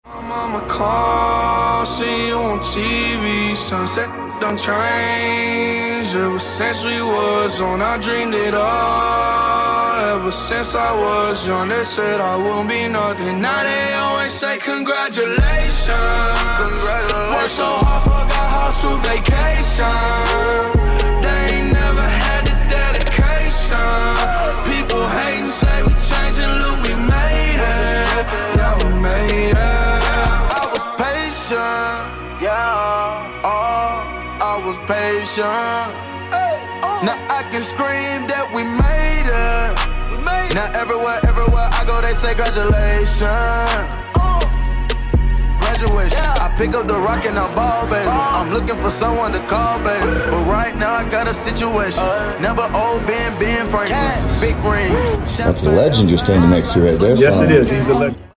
I'm on my car, see you on TV. Sunset done changed. Ever since we was on, I dreamed it all. Ever since I was young, they said I wouldn't be nothing. Now they always say congratulations. Worked so hard, forgot how to vacation. They ain't never had the dedication. People hating, say we changing, look, we made it. Yeah, we made it. I was patient, yeah. Oh, I was patient. Now I can scream that we made it. Now everywhere I go, they say congratulations. Graduation, I pick up the rock and I ball, baby. I'm looking for someone to call, baby. But right now I got a situation. Never old Ben Franklin. Big rings. That's a legend you're standing next to right there. Yes, it is. He's a legend.